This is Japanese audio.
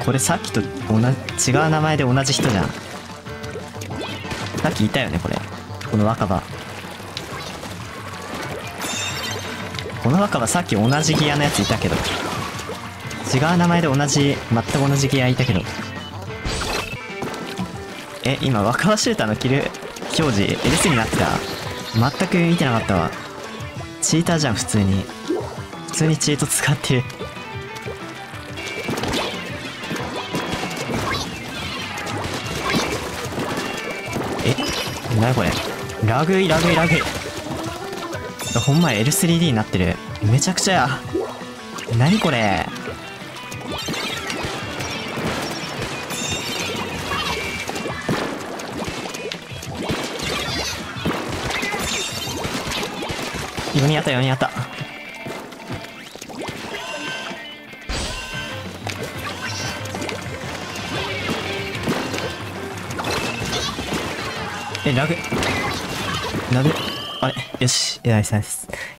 これさっきと違う名前で同じ人じゃん。さっきいたよね、これ。この若葉。この若葉さっき同じギアのやついたけど。違う名前で全く同じギアいたけど。今、若葉シューターのキル表示 L3 になってた。全く見てなかったわ。チーターじゃん、普通に。普通にチート使ってる。なにこれ。ラグい。ほんま L3D になってる。めちゃくちゃや。なにこれ。4人やった。ラグ。あれよし。ナイス。